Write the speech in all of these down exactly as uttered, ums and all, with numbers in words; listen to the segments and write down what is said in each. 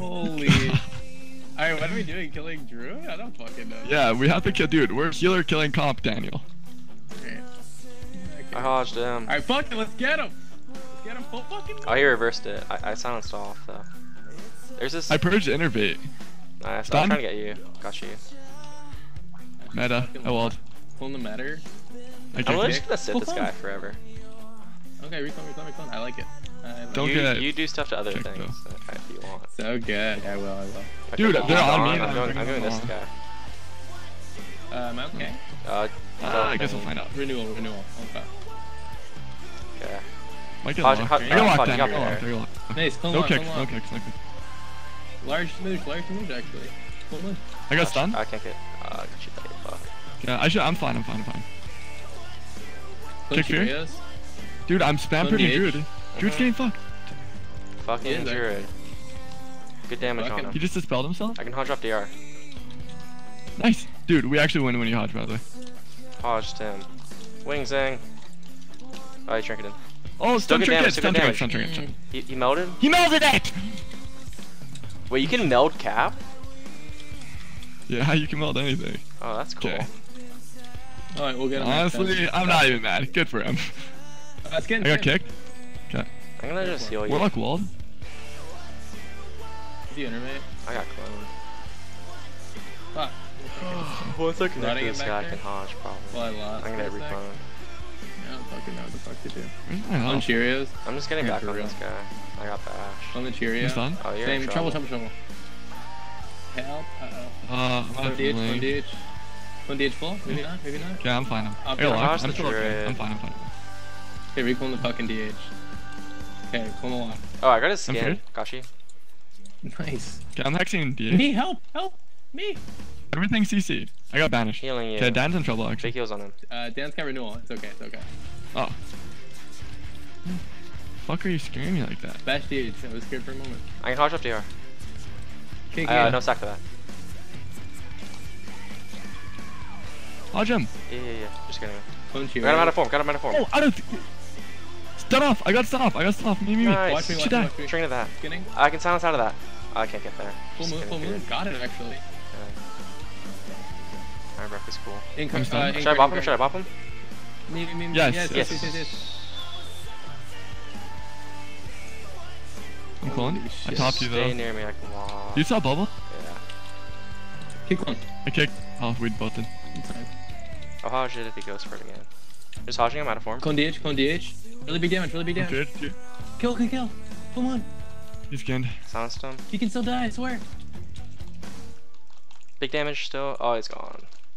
Holy. Alright, what are we doing? Killing Drew? I don't fucking know. Yeah, we have to kill, dude. We're healer killing comp, Daniel. Okay. I hodged him. Alright, fuck it, let's get him! Let's get him full fucking. Oh, he reversed it. I, I silenced off though. There's this. I purged innervate. Nice. Stun? I'm trying to get you. Got you. Meta. I walled. Pulling the matter. I I'm kicked literally it. just gonna sit this guy forever. Okay, recon, recon, recon. I like it. I like Don't you, get you do stuff to other checked, things though. uh, if you want. So good. I will, I will. Okay, Dude, cool. they're I'm on me, I'm I'm going, bringing I'm going them this on. guy. Um, okay. Uh, Ah, I guess we'll find out. Renewal, renewal. Okay. okay. Might get Hodge- locked. Hodge- I got Hodge, locked you down. got I me got there. locked. I got locked. Nice, come No on, kicks, come no on. kicks, no kicks. Large smooch, large smooch actually. Come on. I got stunned. I can't get. Uh, got you late. Fuck. Yeah, I should. I'm fine. I'm fine. I'm fine. Kick fear? Cheerios. Dude, I'm spam Don't purging age. Druid. Druid's Mhm. getting fucked. Fucking Yeah, there. Druid. Good damage Fucking- on He him. just dispelled himself. I can hodge off D R. Nice. Dude, we actually win when you hodge, by the way. Hodged him. Wing zing. Oh, he trinketed. Oh, Still stun good trinket, damage, stun still trinket, good stun damage. trinket. Mm. He, he melded? He melded it! Wait, you can meld cap? Yeah, you can meld anything. Oh, that's cool. Okay. Alright, we'll get him. Honestly, I'm not even mad. Good for him. Let's get I got kicked. Okay. I'm gonna just heal you. Warlock walled. Is he intermate? I got clone. Fuck. Once I connect Running to it this back guy, I there? can hodge probably. Well, I lost. I'm gonna get for a sec. reclone. I don't fucking know what the fuck to do. Where's my On health? Cheerios. I'm just getting Yeah, back for on real. this guy. I got bash. On the Cheerio. You stunned? Oh, you're Same. in Trouble, trouble. trouble, trouble. Help. Uh-oh. Uh, I'm One out D H, of one lane. D H. One D H full? Maybe not, maybe not. Yeah, I'm fine. I'm, Up I got there. locked. Hodge I'm the still okay. Druid. I'm fine. I'm fine. Okay, recall the fucking D H. Okay, pull him along. Oh, I got his I'm skin. good. Got you. Nice. Okay, I'm hexing D H. Me, help, help, me. Everything's C C'd. I got banished. Healing you. Okay, Dan's in trouble Big actually. heals on him. Uh, Dan's got renewal. It's okay, it's okay. Oh. Fuck are you scaring me like that? Bash D H. I was scared for a moment. I can hodge up D R. Okay, Uh, no sack for that. Hodge him. Yeah, yeah, yeah. Just kidding. Clone I Cheerio. got him out of form. Got him out of form. Oh, I don't. Stun off. I got stun off. I got stun off. Me, me, me. Nice. Watch me, watch Should me, die. watch me. String to that. Skinning. I can silence out of that. Oh, I can't get there. Full Just move, full kidding, move. Got it actually. Yeah. Alright, Brock is cool. Income. I'm stunned. Uh, Should I bop him? Should I bop him? Me, me, me, me. Yes, Yes, yes. yes, yes, yes, yes. I'm calling. Holy I shit. topped you Stay though. near me. I can walk. You saw bubble? Yeah. Kick one. I kicked. Oh, we both did. I'll hodge it if he goes for it again. Just hodging him out of form. Clone D H, clone D H. Really big damage, really big damage. Good. Good. Kill, kill, kill. Come on. He's skinned. Silenced him. He can still die, I swear. Big damage still. Oh, he's gone.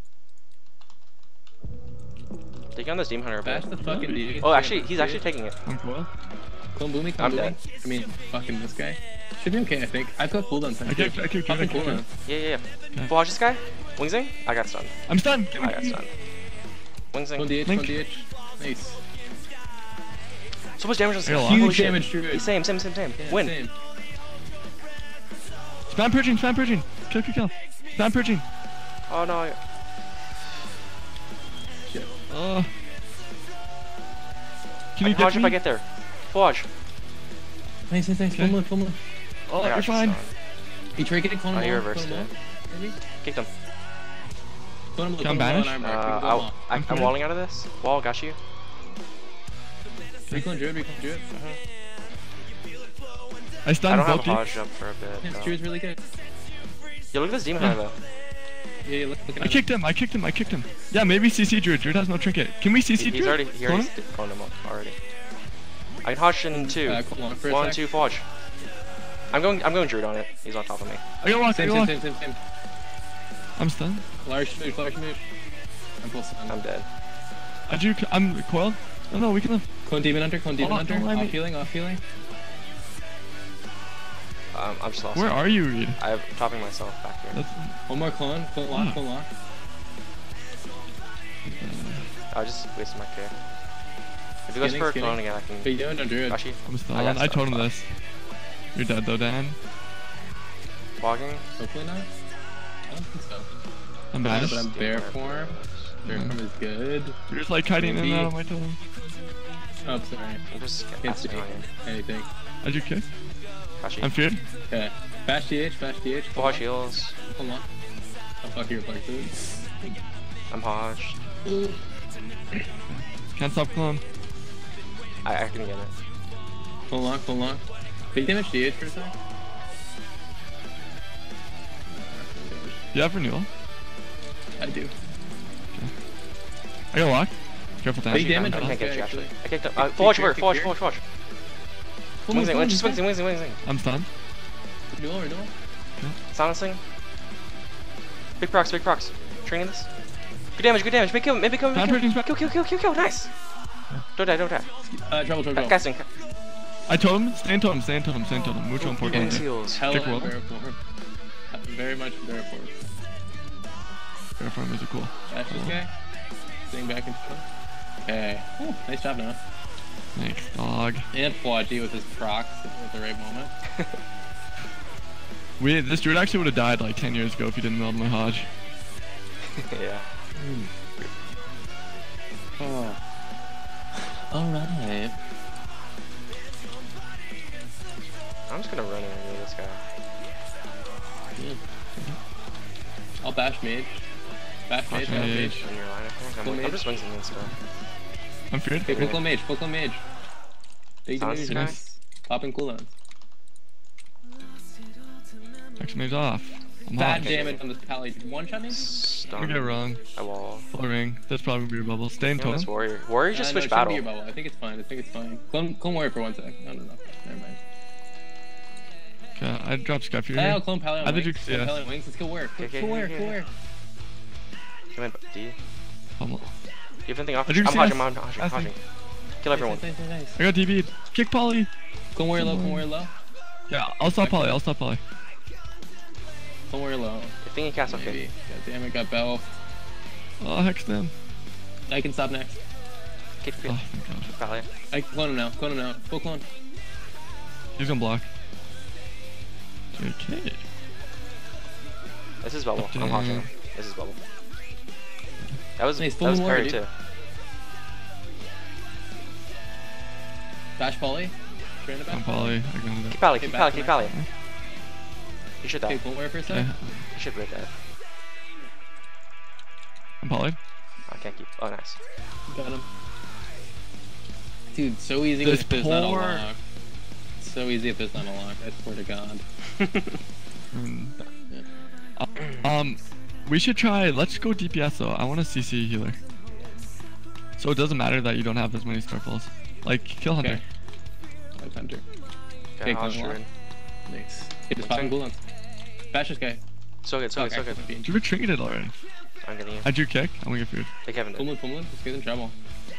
Take on this Demon Hunter a Bash bit. the fucking D H. Oh, actually, he's actually taking it. I'm cool. Clone Boomy, clone I'm Boomy. dead. I mean, fucking this guy. Should be okay, I think. I've got cooldown time. I kicked. I kicked. I Fucking kicked. cooldown. Yeah, yeah, yeah. Okay. Full hodge this guy. Wingzing. I got stunned. I'm stunned. I got stunned. Clone Wingzing. D H, Link. clone D H. Nice. So much damage on this I got a guy. lot. Holy Huge shit. damage, Druid. Same, same, same, same. Yeah, Win. Same. Spam purging. Spam purging. Kill. Kill. Kill. Spam purging. Oh no. I- Shit. Uh. Can I you can hodge get if me? I get there. Full hodge. Nice, nice, nice. Okay. Full move, full move. Oh, I got you're you fine. stunned. He trinketed, clone Oh, him he all, reversed clone him it. all, Maybe? Kicked him. Clone him all, Can I clone him all in banish? armor. Uh, We can go I, all. I, I'm I'm fine. walling out of this. Wall, got you. Reclone Druid, reclone Druid. I I stunned don't have both a you. hodge up for a bit. Yes, though. Druid's really good. Yo, look at this Demon Yeah. Hunter though. Yeah, yeah, look, look at I him. kicked him. I kicked him. I kicked him. Yeah, maybe C C Druid. Druid has no trinket. Can we C C He, Druid? he's already, he already Clone him? cloned him up already. I can hodge in two. Uh, clone for a One, sec. two, full hodge. I'm going, I'm going Druid on it. He's on top of me. I got locked. I Same, got same, locked. same, same, same. I'm stunned. Large smooch, large smooch. I'm full stun. I'm dead. I do. I'm coiled. No, no, we can live. Clone Demon Hunter, clone Demon Oh, Hunter. don't let me- Off healing, off healing. Um, I'm just lost. Where are you, Reed? I'm topping myself back here. That's, One more clone, clone lock, Oh. clone lock. I just wasted my K. If he goes Skinning, for a skinning. clone again, I can. What you doing? No, Druid. Actually, I'm I stunned. got I, told him stunned. this. You're dead though, Dan. Walking. Hopefully not. I don't think so. I'm Yeah, banished. but I'm bear form. Bear Yeah. form is good. You're just like kiting in and out of my totem. Oh, sorry. I'm just Can't see casting on you. anything. How'd you kick? Bash I'm E. feared. Okay. Bash D H, bash D H. Full Hodge heals. Hold on. I'll fuck your reflex, dude. I'm Hodged. Can't stop clone. I, I can get it. Hold on, hold on. Big damage D H for a sec. Do you have renewal? I do. I got lock. Careful Big damage. damage I on can't this get guy, you actually. actually. I kicked up. Kick- Uh, full Hodge kick first, here, full Hodge, kick full Hodge, full Hodge. Boom, Wing zing, boom, just boom. wing zing, wing zing, wing zing. I'm stunned. Renewal, renewal. Silencing. Big procs, big procs. Training this. Good damage, good damage. Make kill, make kill, make Bad kill. ratings, bad- Kill, kill, kill, kill, kill. Nice. Don't die, don't die. Uh, trouble, trouble, Uh, trouble. casting. I told him, stay in totem, stay in totem, stay in totem. Mucho important. Wings heals. Hella Kick roll. very poor. Very much very poor. Fair farm is cool. Bash this guy. Staying back into front. Okay. Ooh, nice job, Noah. Thanks, dog. And Flagy with his procs at the right moment. We this druid actually would have died like ten years ago if he didn't meld my Hodge. Yeah. Oh. Alright. I'm just gonna run into this guy. Yeah. I'll bash mage. Bash mage, bash mage. mage. On your line, I think. Full I'm, I'm mage. just winging this guy. I'm feared. Okay, full mage, full mage. Big Sounds damage, nice. nice. Popping cooldowns. X mage off. I'm Bad hot. damage on this pally. One shot maybe? Don't Stun. get wrong. I wall. Full ring. That's probably gonna be your bubble. Stay in Damn, this totem. warrior. Warrior just Uh, no, switched it shouldn't battle. be your bubble. I think it's fine. I think it's fine. Clone, clone warrior for one sec. No, no, no. Never mind. Okay, I dropped Sky Fury. I'll here. clone pally on I think wings. you- Clone yeah. pally on wings. Let's go warrior. Okay, okay, Go warrior, okay, go okay. warrior. Come in, D. Pummel. Do you have anything off? I do I'm see hodging, us. I'm hodging, I I'm hodging. Kill everyone. Nice, nice, nice, nice. I got D B'd. Kick Polly. Clone warrior low, clone warrior low. Yeah, I'll stop Polly. I'll stop Polly. Clone warrior low. I think he cast okay. Maybe. God damn it, got Bell. Oh, hex them. I can stop next. Kick Oh, field. thank God. Valley. I can clone him now. Clone him now. Full clone. He's gonna block. J K. This is bubble. I'm hodging. This is bubble. That was, Nice, that full was warrior, parry dude. too. Bash poly. Trying to bash I'm Polly. I got Keep it. pally, Okay, keep back pally, to keep my- pally. You should Okay, die. clone warrior for a sec. Okay. You should red dead. I'm Polly. I can't keep. Oh, nice. Got him. Dude, so easy This if there's not a poor- lock. So easy if there's not a lock. I swear to God. Mm. Yeah. Um, we should try. Let's go D P S though. I want a C C healer. So it doesn't matter that you don't have as many starfalls. Like kill Hunter. Okay. That's Hunter. Okay, Okay, hodge clone druid. Nice. Get this popping cooldowns. Bash this guy. So good, so good, so good. Fuck, Drew trinketed already. I'm getting you. I drew kick. I'm gonna get food. Take Kevin. Pummelin, Pummelin. Let's get in trouble.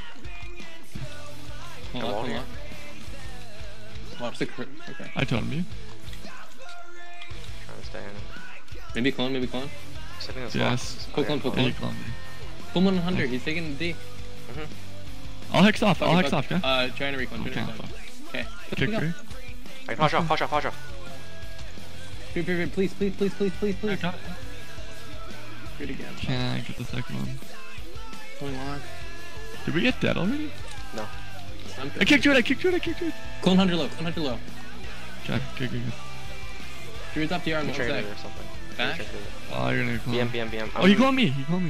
Hold Got on, wall hold here. on. Watch the cr- Okay. I told him you. Trying to stay in. Maybe clone, maybe clone. Setting this Yes. box. Full clone, full Yeah, clone. you clone me. Pummelin and Hunter. He's taking the D. I'll hex off. Fuck I'll it, hex fuck off, it. yeah? Uh, trying to recon. Okay, Trying to recon. Okay. Kick Go. free. I can hodge off, hodge off, hodge off. Free, free, free. Please, please, please, please, please, I please. got it. Do it again. Can I get the second one? Going on. Did we get dead already? No. I kicked you it, I kicked you it, I kicked you it. Clone Hunter low. Clone Hunter low. Okay, okay, good, good. Druid's up to R in I'm one training sec. it or something. Back? Training it. Oh, you're gonna clone. B M, B M, B M. Oh, he cloned me, he cloned me.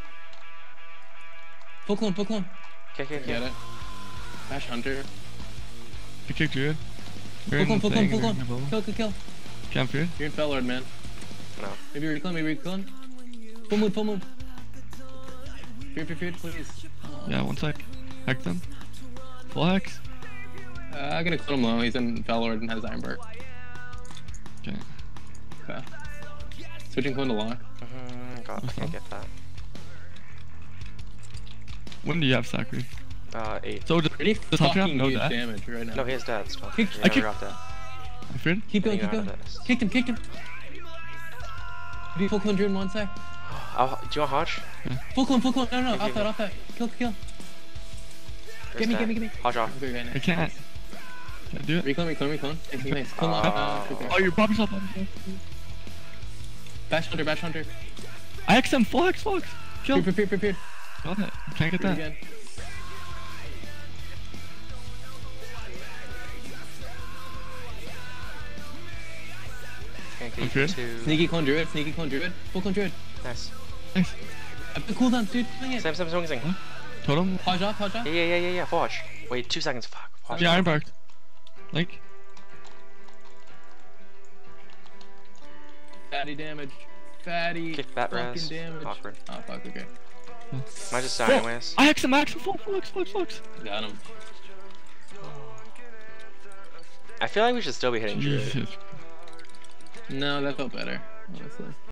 Full clone, full clone. Okay, okay, Get okay. it. Bash Hunter. I kicked you it. You're Full in clone, the full clone, thing, full you're in clone. the bubble. Kill, kill, kill. Camp here. You're in Fellord, man. No. Maybe reclone, maybe reclone. Full moon, full moon. Fear, fear, fear, please. Yeah, one sec. Hex them. Full hex. Uh, I'm gonna clone him low. He's in Fellord and has Ironbark. Okay. Okay. Switching clone to lock. Mm, God, I can't get that. When do you have Sacri? Uh, eight. So just, Pretty does Hunter have fucking no huge death? damage right now. No, he has dad still. Kick- He I never kick- got that. I'm feared? Keep going, Getting keep out going. of this. Kicked him, kicked him. Be full clone Druid in one sec. I'll, do you want hodge? Full clone, full clone. No, no, Okay, off okay. that, off that. Kill, kill. There's Get me, dad. get me, get me. Hodge off. Okay, okay, I nice. can't. Can I do it? Reclone, reclone, reclone. Nice, nice. Clone lock. Oh. Uh, okay, Oh, okay. you're pop yourself, pop yourself. Bash Hunter, bash Hunter. I X him, full hex, full hex. Kill. Fear, fear, fear, fear, fear. Got it. Can't get Fear that. again. Pancake Okay. two. Sneaky clone druid, sneaky clone druid, full clone druid. Nice. Nice. I've been cooldown, dude. Swing it. Sam, Sam, swing, swing. What? Totem. Pause off, pause off. Yeah, yeah, yeah, yeah, yeah. Watch. Wait, two seconds. Fuck. Watch. Yeah, Iron Bark. Link. Fatty damage. Fatty. Kick that fucking res. damage. Awkward. Oh fuck. Okay. Might just die Whoa. anyways. I X him max. Flux, flux, flux, flux. Got him. I feel like we should still be hitting Druid. Jesus. No, that felt better. Honestly.